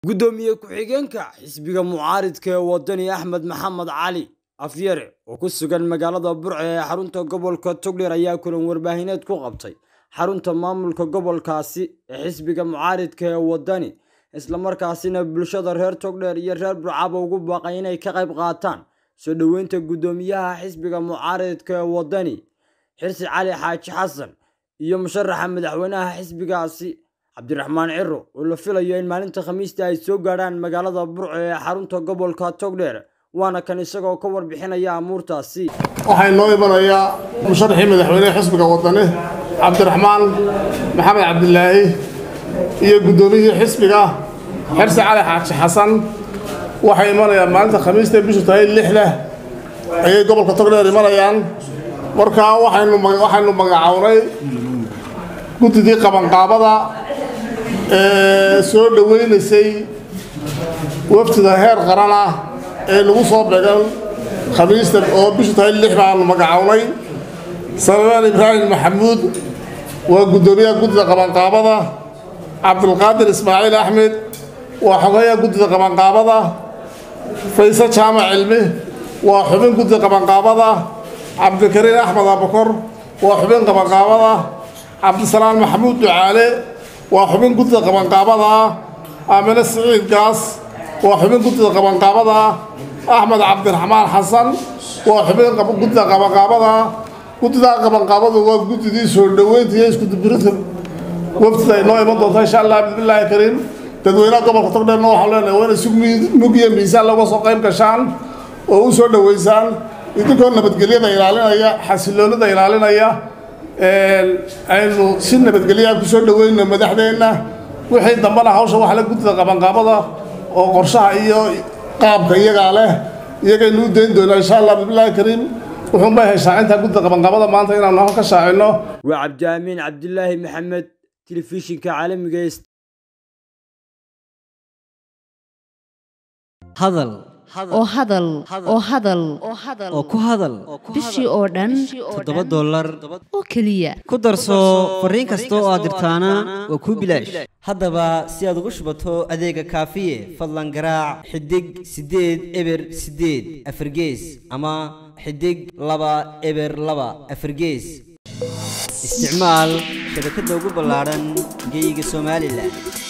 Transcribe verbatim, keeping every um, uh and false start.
gudoomiye ku-xigeenka xisbiga mucaaridka ee wadani Axmed Maxamed Cali Afyare oo ku sugan magaalada Burco ee xarunta gobolka Togdheer ayaa kulan warbaahineed ku qabtay xarunta maamulka gobolkaasi ee xisbiga mucaaridka ee wadani isla markaasina bulshada reer Togdheer iyo reer Burco ugu baaqay inay ka qayb qaataan soo dhaweynta gudoomiyaha xisbiga mucaaridka ee wadani Xirsi Cali Xaaji Xasan iyo musharaxa madaxweynaha xisbigaasi Cabdiraxmaan Ciro oo la filayo in maalinta Khamiista ay soo gaaraan magaalada Burco ee xarunta gobolka Togdheer waana kan isagoo ka warbixinaya amuurtaasi waxay noo imanayaa musharaxii madaxweynaha xisbiga wadani Cabdiraxmaan Maxamed Cabdilaahi iyo gudoomiyihii xisbiga Xirsi Cali Xaaji Xasan waxay imanayaan maalinta Khamiista bisha tahay lixda ay gobolka Togdheer imanayaan markaa waxaynu waxaynu magacawnay gudidii qabanqaabada ee soo dhaweynaysay wafdida heer qaran ah ee lagu soo beegan Khamiista oo bisha tahay lix baan magacawnay Salmaan Ibraahim Maxamuud waa gudoomiyaha gudida qabanqaabada Cabdulqaadir Ismaaciil Axmed waa xogayaha gudida qabanqaabada Faysal Jaamac Cilmi waa xubin gudida qabanqaabada Cabdikariin Axmed Abukar waa xubin qabanqaabada Cabdisalaam Maxamuud Ducaale waa xubin gudida qabanqaabada Aamina Saciid Gaas waa xubin gudida qabanqaabada Axmed Cabdiraxmaan Xasan waa xubin gudida qabanqaabada gudida qabanqaabadu waa gudidii soo dhaweynta iyo isku dibirida wafdida inoo iman doonta insha Allah bismillaahi kariim dadweynaha gobolka Togdheer waxaan leenahay waa in si mug iyo miisaan laga soo qayb gashaan oo u soo dhaweysaan idinkoo nabadgelyada ilaalinaya xasiloonida ilaalinaya aynu si nabadgelyo ku soo dhaweeyno madaxdeena wixii dambana hawsha waxa la gudida qabanqaabada oo qorshaha iyo qaabka iyaga leh iyaga inuu deyn doona insha Allah bismillaahi kariim wuxuu ma heshaa inta gudida qabanqaabada maanta inaan halka shaacino waa Cabdiamiin Cabdilaahi Maxamed telefishinka caalamiga ee hadal oo hadal oo hadal oo ku hadal bishii oo dhan toddoba dollar oo kaliya ku darso fariin kasta oo aad dirtaana waa ku bilaash haddaba si aad ugu shubato adeega kaafiye fadlan garaac xidig sideed eber sideed afargees ama xidig laba eber laba afargees isticmaal shabakadda ugu ballaaran geyga Soomaaliland.